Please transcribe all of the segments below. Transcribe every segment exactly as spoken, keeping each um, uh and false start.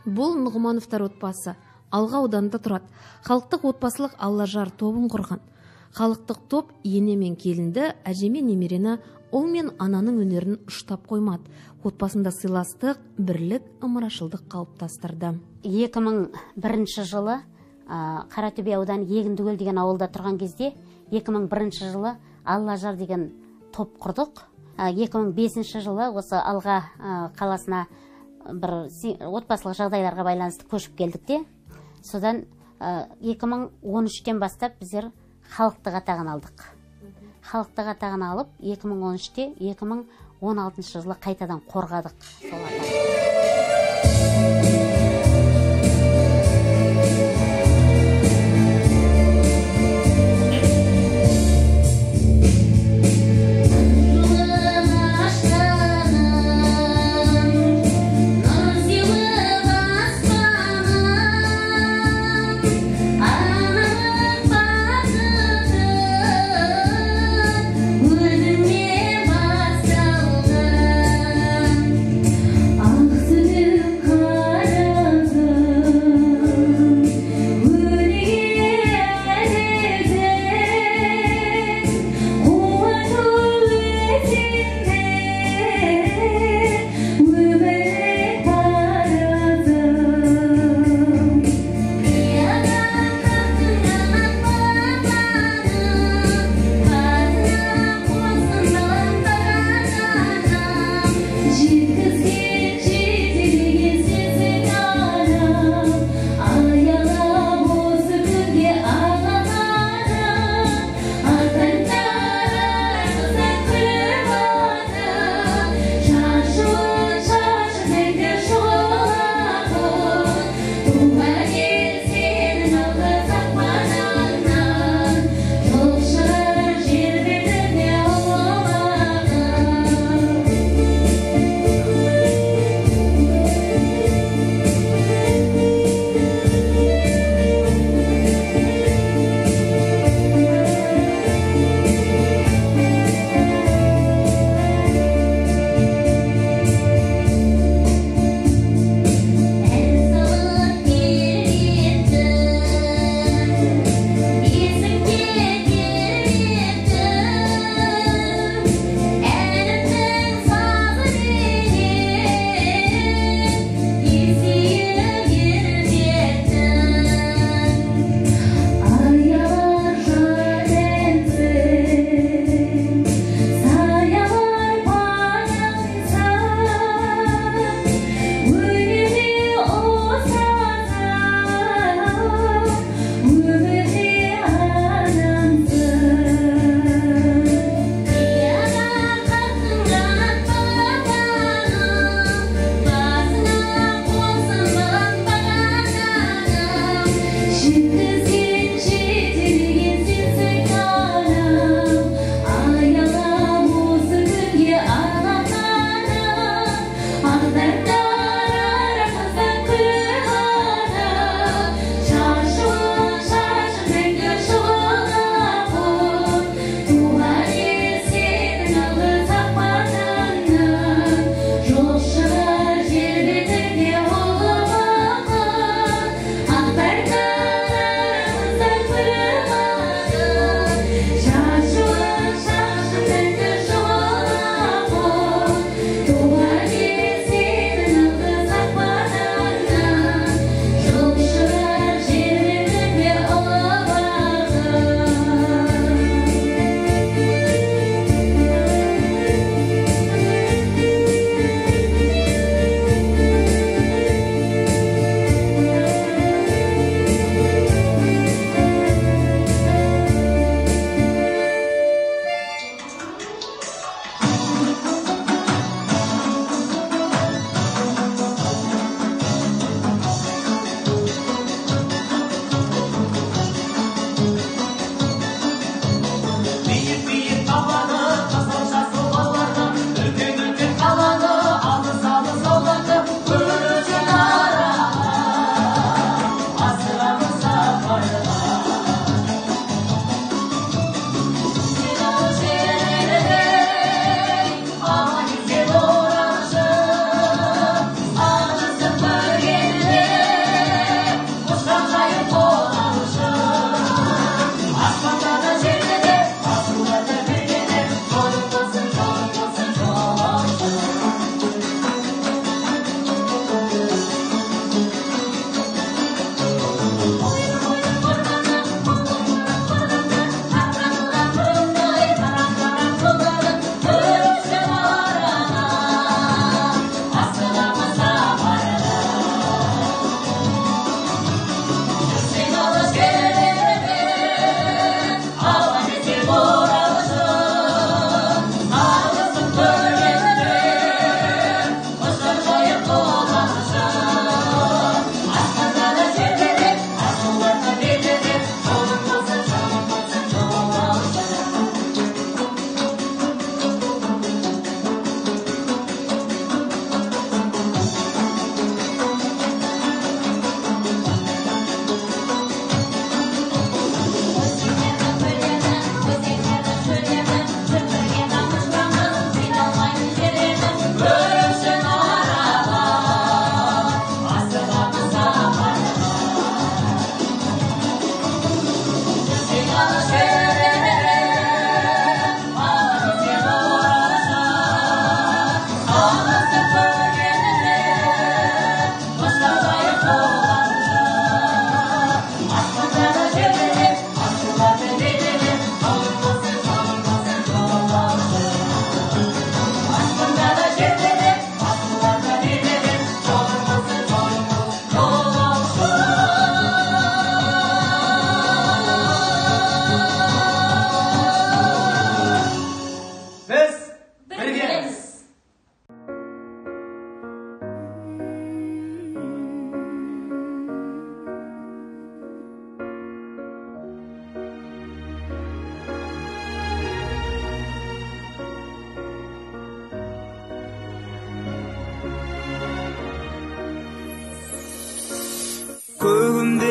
Бұл Нұғымановтар отбасы. Алға ауданында тұрады. Халықтық отбасылық Аллажар тобын құрған. Халықтық топ ене мен келінді, әже мен немерені, ұл мен ананың өнерін ұштап қоймады. Отбасында сыйластық, бірлік, ымырашылдық қалыптастырды. екі мың бірінші жылы Қаратөбе ауданы Егіндікөл деген ауылда тұрған кезде, екі мың бірінші жылы Аллажар деген топ құрдық. екі мың бесінші жылы осы Алға қаласына бір отбасылық жағдайларға байланысты көшіп келдік те. Содан екі мың он үштен бастап біздер халықтық атағын алдық. Халықтық атағын алып, екі мың он үште екі мың он алтыншы жылы қайтадан қорғадық. Oh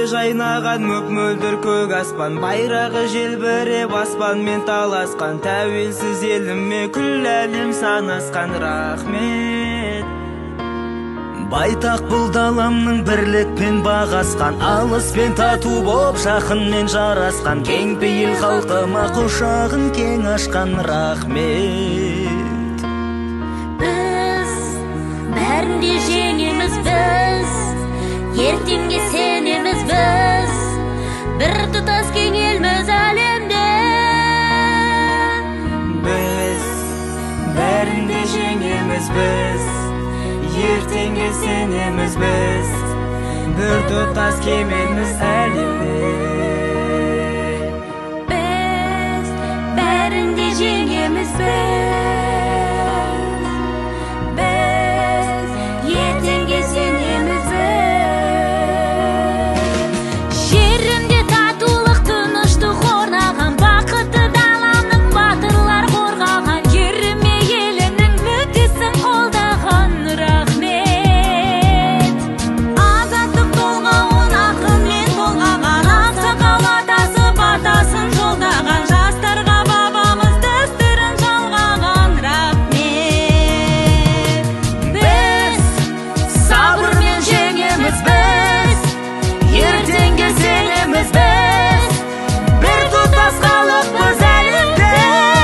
жайнаған мөп-мөлдір көк аспан, байрағы желбіреп аспанмен таласқан, тәуелсіз еліме күллі әлем санасқан. Рахмет. Байтақ бұл даламның бірлікпен бағасқан, алыспен тату боп жақынмен жарасқан, кең пейіл халқыма құшағын кең ашқан. Рахмет. Біз бәрінде жеңеміз, біз ертеңге сенеміз, біз бір тұтас кең елміз әлемде. Біз бәрінде жеңеміз, біз ертеңге сенеміз, біз бір тұтас кең елміз әлемде. Біз бәрінде жеңеміз, біз біз ертеңге сенеміз, біз жерімде татулық тыныштық орнаған, бақытты даламның батырлар қорғаған, жеріме елімнің мүддесін қолдаған. Рахмет. Азаттық толғауын ақынмен толғаған, ақсақал атасы батасын жолдаған, жастарға бабамыз дәстүрін жалғаған. Рахмет. Біз сабырмен жеңеміз, біз ертеңге сенеміз, біз бір тұтас халықпыз әлемде.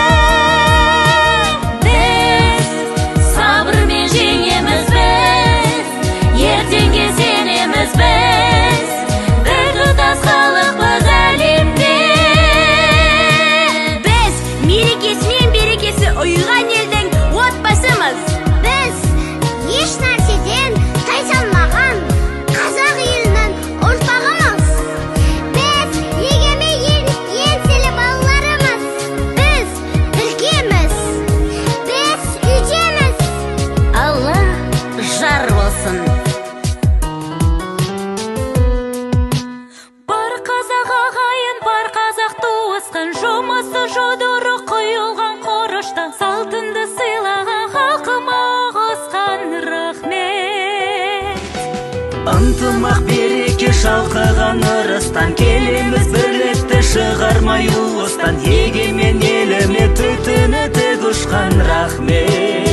Біз сабырмен жеңеміз, біз ертеңге сенеміз, біз бір тұтас халықпыз әлемде. Біз мерекесінен берекесі ұйыған елдің отбасымыз. Біз еш нәрседен тайсалмаған қазақ елінің ұрпағымыз. Біз егемен ел еңселі балаларымыз. Біз біргеміз, біз үйтеміз. Алла жар болсын. Бар қазақ ағайын, бар қазақ туысқан, жұмысы жұдыры құйылған құрыштан, салтынды сыйлаған халқыма қосқан. Рахмет. Ынтымақ береке шалқыған ырыстан, келеміз бірлікті шығармай уыстан, егемен еліме түтіні тік ұшқан. Рахмет.